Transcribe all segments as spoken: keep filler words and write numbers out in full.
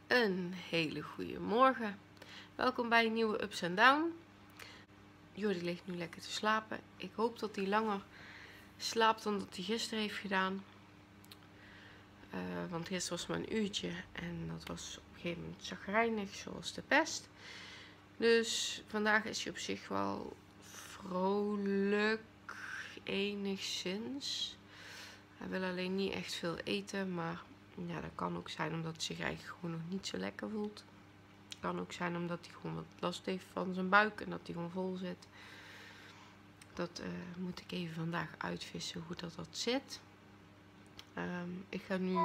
Een hele goede morgen. Welkom bij een nieuwe Ups and Down. Jordi ligt nu lekker te slapen. Ik hoop dat hij langer slaapt dan dat hij gisteren heeft gedaan. Uh, want gisteren was maar een uurtje en dat was op een gegeven moment chagrijnig, zoals de pest. Dus vandaag is hij op zich wel vrolijk, enigszins. Hij wil alleen niet echt veel eten, maar ja, dat kan ook zijn omdat hij zich eigenlijk gewoon nog niet zo lekker voelt. Het kan ook zijn omdat hij gewoon wat last heeft van zijn buik en dat hij gewoon vol zit. Dat uh, moet ik even vandaag uitvissen hoe dat, dat zit. Um, ik ga nu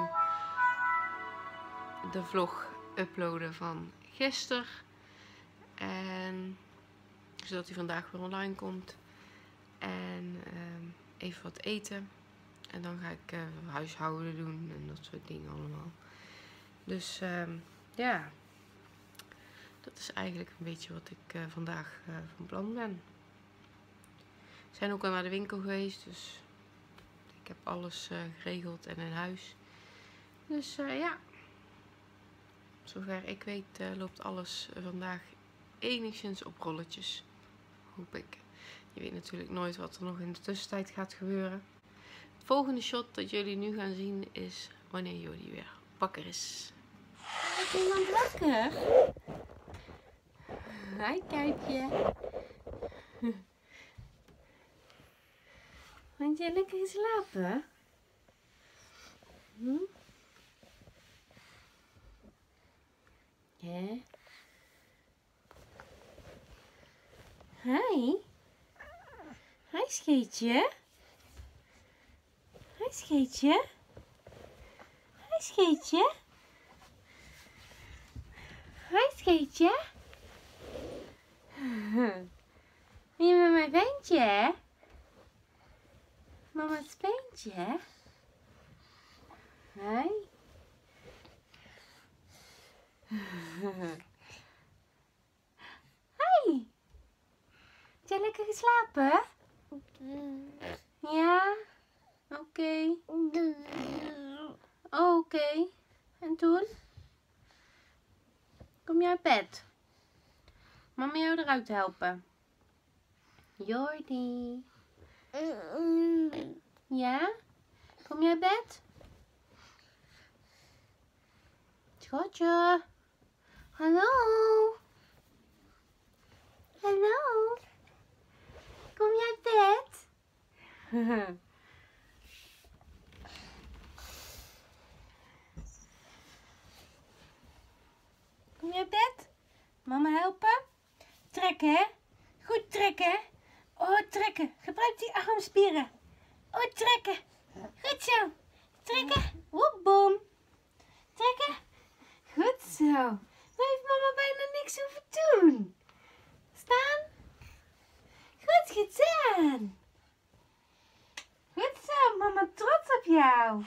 de vlog uploaden van gisteren. En zodat hij vandaag weer online komt. En um, even wat eten. En dan ga ik uh, huishouden doen en dat soort dingen allemaal. Dus um, ja, dat is eigenlijk een beetje wat ik uh, vandaag uh, van plan ben. We zijn ook al naar de winkel geweest, dus ik heb alles uh, geregeld en in huis. Dus uh, ja, zover ik weet uh, loopt alles vandaag enigszins op rolletjes. Hoop ik. Je weet natuurlijk nooit wat er nog in de tussentijd gaat gebeuren. Het volgende shot dat jullie nu gaan zien is wanneer Jordi weer wakker is. Is iemand wakker? Hi, Kuipje. Want jij lekker geslapen? Hm? Hè? Hi. Hi, scheetje. Hi, scheetje. Hi, scheetje. Hi, scheetje. Ben je met mijn ventje, hè? Mama's ventje, hè? Hi. Hi. Heb jij lekker geslapen? Ja? Oké. Okay. Oh, oké. Okay. En toen? Kom je uit bed? Mama jou eruit helpen. Jordi. Ja? Kom je uit bed? Schatje. Hallo. Hallo. Kom je uit bed? Kom je uit bed? Mama helpen? Trekken, hè? Goed trekken, hè? Oh, trekken. Gebruik die armspieren. Oh, trekken. Goed zo. Trekken. Woep, boom. Trekken. Goed zo. Maar heeft mama bijna niks hoeven doen. Staan. Goed gedaan. Goed zo. Mama trots op jou.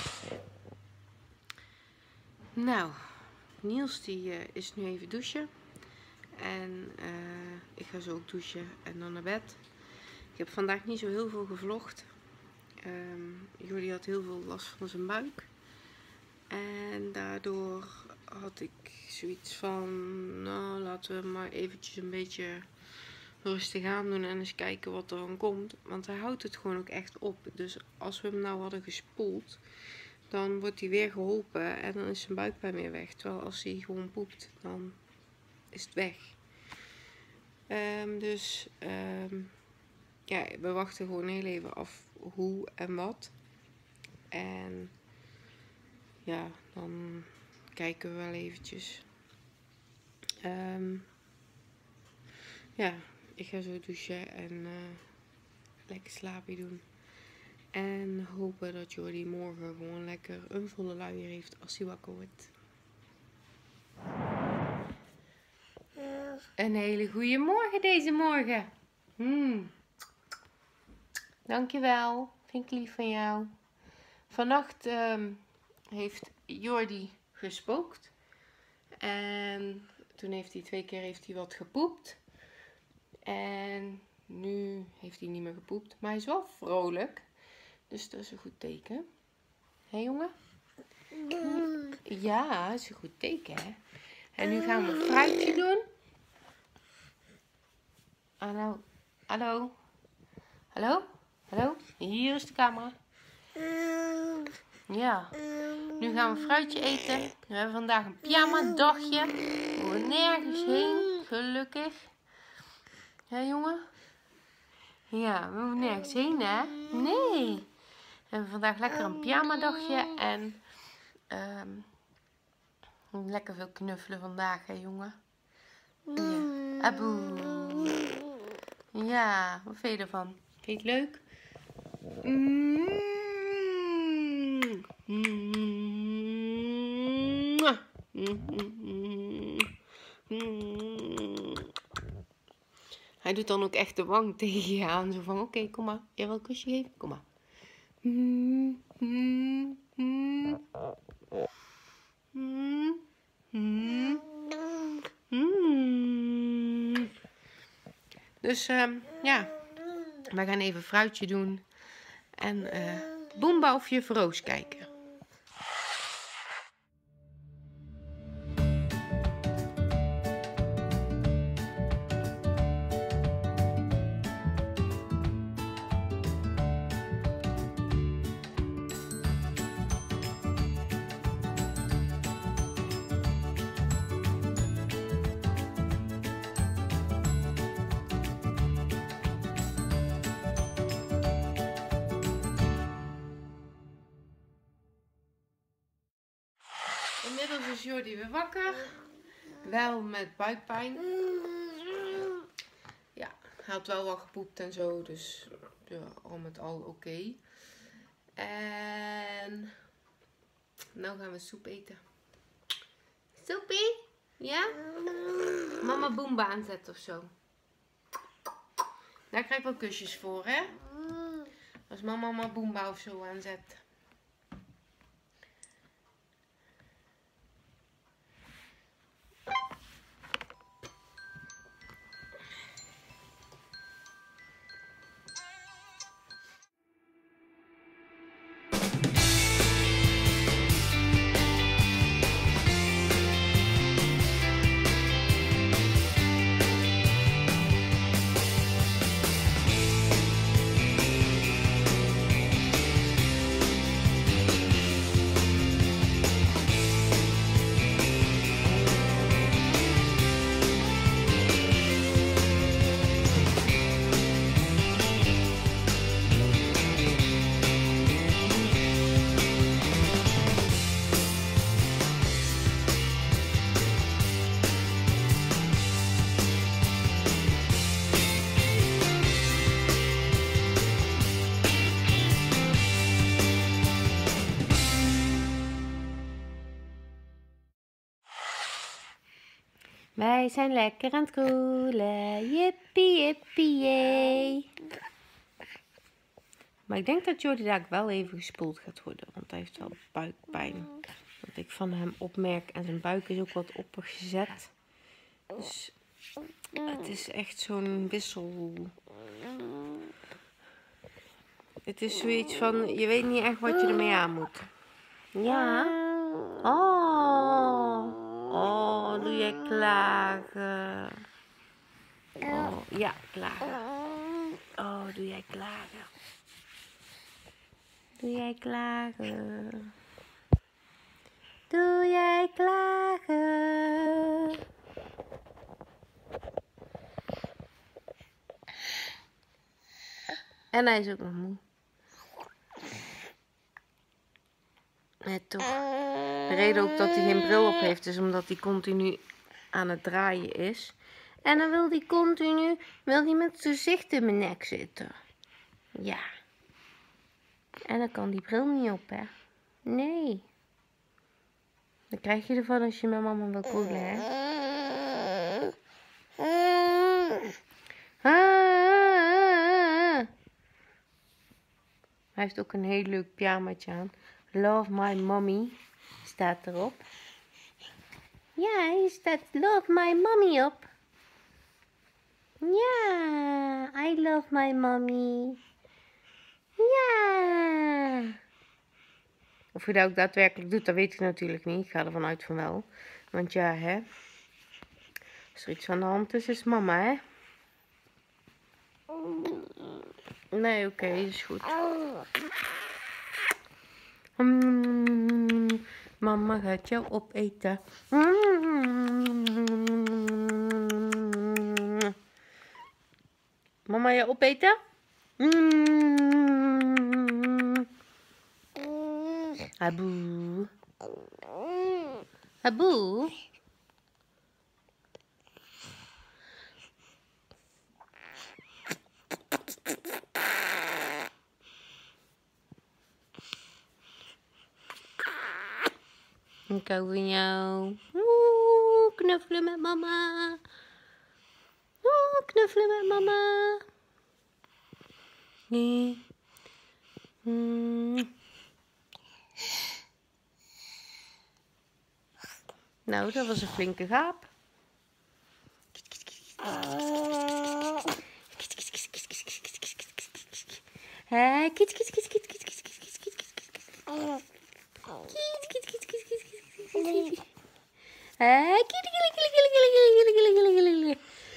Nou, Niels die uh, is nu even douchen. En uh, ik ga zo ook douchen en dan naar bed. Ik heb vandaag niet zo heel veel gevlogd. Um, Jordi had heel veel last van zijn buik. En daardoor had ik zoiets van, nou laten we maar eventjes een beetje rustig aan doen en eens kijken wat er dan komt. Want hij houdt het gewoon ook echt op. Dus als we hem nou hadden gespoeld, dan wordt hij weer geholpen en dan is zijn buikpijn weer weg. Terwijl als hij gewoon poept, dan is het weg. Um, dus um, ja, we wachten gewoon heel even af hoe en wat. En ja, dan kijken we wel eventjes. Um, ja, ik ga zo douchen en uh, lekker slaapje doen. En hopen dat Jordi morgen gewoon lekker een volle luier heeft als hij wakker wordt. Een hele goede morgen deze morgen. Hmm. Dankjewel. Vind ik lief van jou. Vannacht um, heeft Jordi gespookt. En toen heeft hij twee keer heeft hij wat gepoept. En nu heeft hij niet meer gepoept. Maar hij is wel vrolijk. Dus dat is een goed teken. Hé jongen? Ja, dat is een goed teken, hè. En nu gaan we een fruitje doen. Hallo. Hallo. Hallo. Hallo. Hier is de camera. Ja. Nu gaan we een fruitje eten. We hebben vandaag een pyjama dagje. We hoeven nergens heen. Gelukkig. Ja, jongen? Ja, we hoeven nergens heen, hè? Nee. We hebben vandaag lekker een pyjama dagje. En um, lekker veel knuffelen vandaag, hè, jongen? Ja. Aboe. Ja, wat vind je ervan? Vind je het leuk? Mm. Mm. Mm. Mm. Hij doet dan ook echt de wang tegen je aan. Zo van, oké, okay, kom maar. Jij wil een kusje geven? Kom maar. Mm. Mm. Mm. Mm. Mm. Mm. Dus um, ja, we gaan even fruitje doen en uh, Boomba of Juf Roos kijken. Inmiddels is Jordi weer wakker. Wel met buikpijn. Ja, hij had wel wat gepoept en zo. Dus ja, al met al oké. Okay. En nou gaan we soep eten. Soepie? Ja? Mama Boomba aanzetten of zo. Daar krijg ik wel kusjes voor, hè? Als mama Mama Boomba of zo aanzet. Wij zijn lekker aan het koelen. Jippie, jippie, jee. Maar ik denk dat Jordi daar wel even gespoeld gaat worden. Want hij heeft wel buikpijn. Wat ik van hem opmerk. En zijn buik is ook wat opgezet. Dus het is echt zo'n wissel. Het is zoiets van, je weet niet echt wat je ermee aan moet. Ja. Oh. Oh, doe jij klagen? Oh, ja, klagen. Oh, doe jij klagen? Doe jij klagen? Doe jij klagen? En hij is ook nog moe. Nee, toch. De reden ook dat hij geen bril op heeft is omdat hij continu aan het draaien is. En dan wil hij continu, wil hij met zijn gezicht in mijn nek zitten. Ja. En dan kan die bril niet op, hè. Nee. Dan krijg je ervan als je met mama wil koelen, hè. Ah. Hij heeft ook een heel leuk pyjamaatje aan. Love my mommy staat erop. Ja, hier staat Love my mommy op. Ja, I love my mommy. Ja. Of je dat ook daadwerkelijk doet, dat weet ik natuurlijk niet. Ik ga ervan uit van wel. Want ja, hè. Als er iets aan de hand is, is mama, hè. Nee, oké, okay, is goed. Mm, mama gaat jou opeten. Mm, mama jou opeten? Mm, Aboe. Aboe. Ik hou van jou. Oeh, knuffelen met mama. Oeh, knuffelen met mama. Nee. Mm. Nou, dat was een flinke gaap. Hé, kits, kits, kits, kits, kits, kits, kits, kits, kits, kits, kits. Kits, kits, kits, kits, kits, kits, kits. Hé, kits, kits, kits, kits, kits, kits,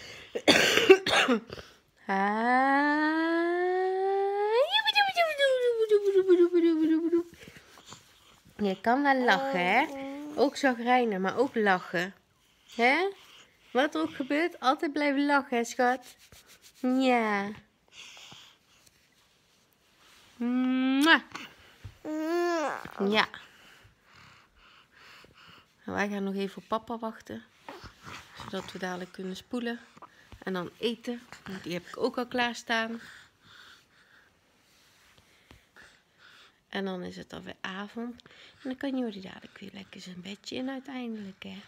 kits. Je kan wel lachen, hè? Ook chagrijnen, maar ook lachen. Hè? Wat er ook gebeurt, altijd blijven lachen, hè, schat? Ja. Mwah. Ja. Wij gaan nog even op papa wachten. Zodat we dadelijk kunnen spoelen. En dan eten. Want die heb ik ook al klaarstaan. En dan is het alweer avond. En dan kan Jordi dadelijk weer lekker zijn bedje in uiteindelijk, hè.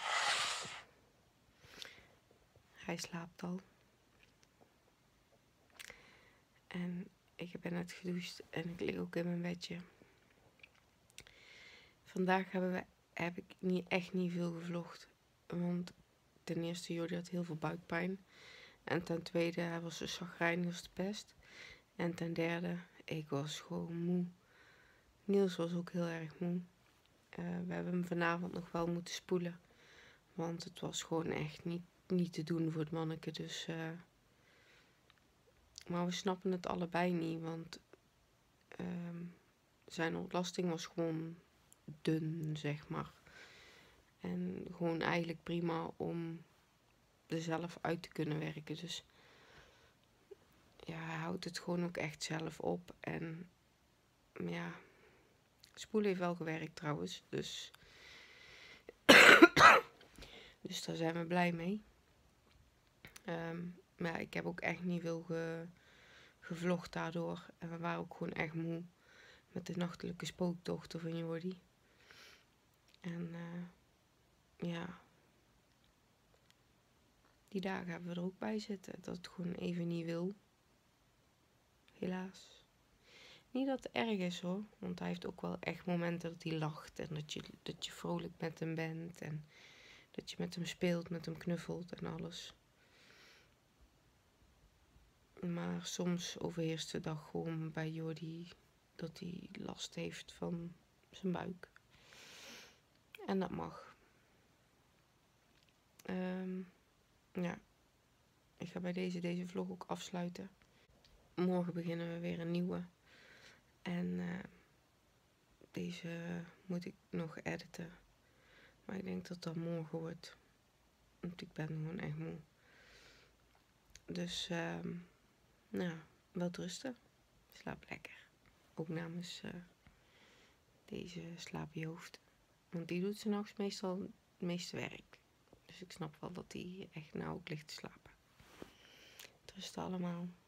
Hij slaapt al. En ik ben net gedoucht en ik lig ook in mijn bedje. Vandaag hebben we, heb ik niet, echt niet veel gevlogd. Want ten eerste, Jordi had heel veel buikpijn. En ten tweede, hij was zo chagrijnig als de pest. En ten derde, ik was gewoon moe. Niels was ook heel erg moe. Uh, we hebben hem vanavond nog wel moeten spoelen. Want het was gewoon echt niet, niet te doen voor het manneke. Dus, uh, maar we snappen het allebei niet. Want uh, zijn ontlasting was gewoon dun, zeg maar. En gewoon eigenlijk prima om er zelf uit te kunnen werken. Dus ja, hij houdt het gewoon ook echt zelf op. En ja, spoelen heeft wel gewerkt trouwens. Dus, dus daar zijn we blij mee. Um, maar ja, ik heb ook echt niet veel ge, gevlogd daardoor. En we waren ook gewoon echt moe met de nachtelijke spookdochter van Jordi. En uh, ja, die dagen hebben we er ook bij zitten. Dat het gewoon even niet wil. Helaas. Niet dat het erg is hoor. Want hij heeft ook wel echt momenten dat hij lacht. En dat je, dat je vrolijk met hem bent. En dat je met hem speelt, met hem knuffelt en alles. Maar soms overheerst de dag gewoon bij Jordi dat hij last heeft van zijn buik. En dat mag. Um, ja. Ik ga bij deze, deze vlog ook afsluiten. Morgen beginnen we weer een nieuwe. En uh, deze moet ik nog editen. Maar ik denk dat dat morgen wordt. Want ik ben gewoon echt moe. Dus, uh, nou, wel rusten. Slaap lekker. Ook namens uh, deze slaapje hoofd. Want die doet 's nachts meestal het meeste werk. Dus ik snap wel dat hij echt nou ook ligt te slapen. Rust allemaal.